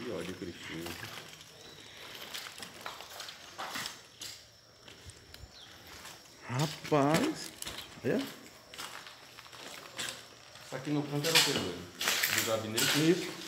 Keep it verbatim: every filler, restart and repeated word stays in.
Que ódio, Cristina. Rapaz. Olha. Isso aqui no canto era o que, velho? Do gabinete? Isso.